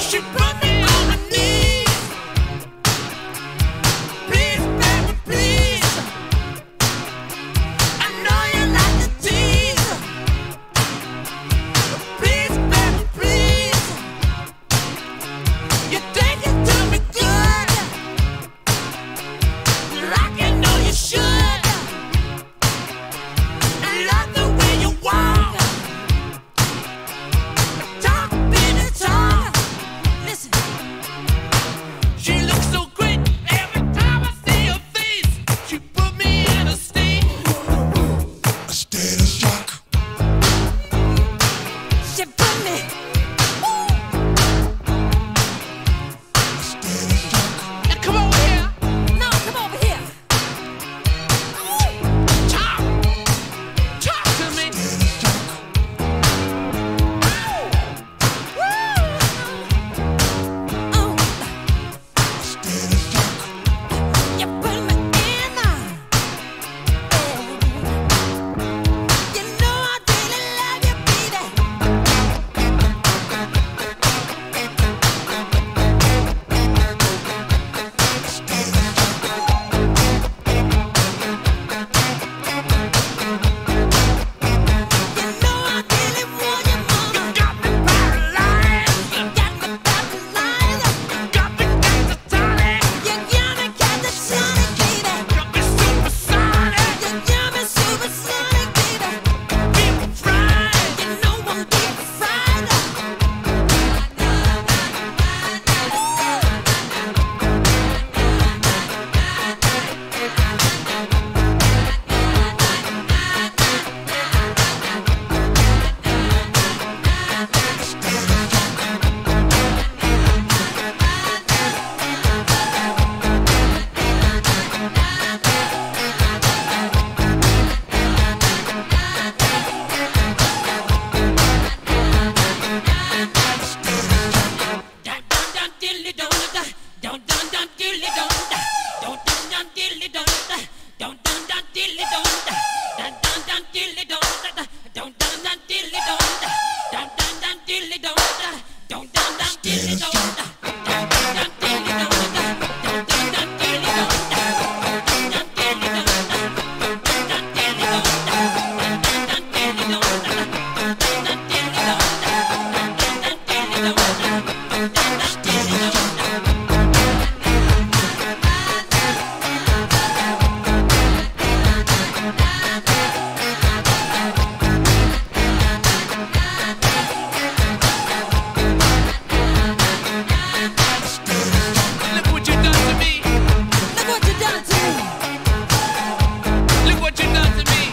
She put me on my knees. Please, baby, please. I know you like to tease. Please, baby, please. You think you do me good, like you know you should. I love the way you walk, talk in the talk. Listen, she looks so great every time I see her face. She put me in a state of shock. She put me. Now come over here. No, come over here. Talk to me. You put me in. You know I really love you, baby. You know I really want you, mama. You got me paralyzed. You got me paralyzed. You got me catatonic. You got me catatonic, baby. Got me supersonic. You got me supersonic, baby. Deep fried. You know I'm deep fried. Look what you done to me. Look what you done to me. Look what you done to me.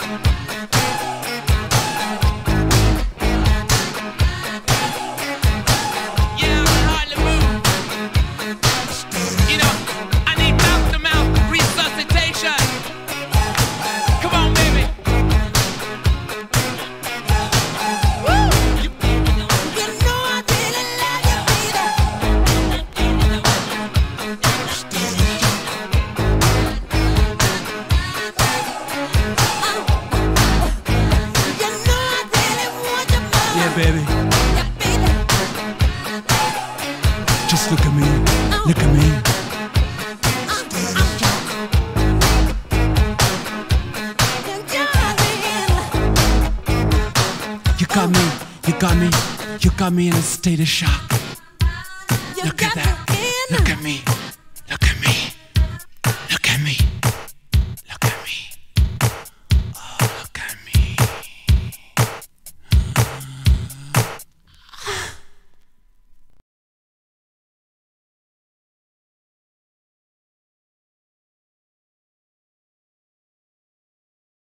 Yeah, I can hardly move. You know, I need mouth-to-mouth resuscitation. Come on, baby. Woo! You know I really love you, baby. You know I really want you, mama. Yeah, baby. Yeah, baby. Just look at me. Look at me. You got me. You got me. You got me in a state of shock. Look at that. Look at me. Look at me. Look at me.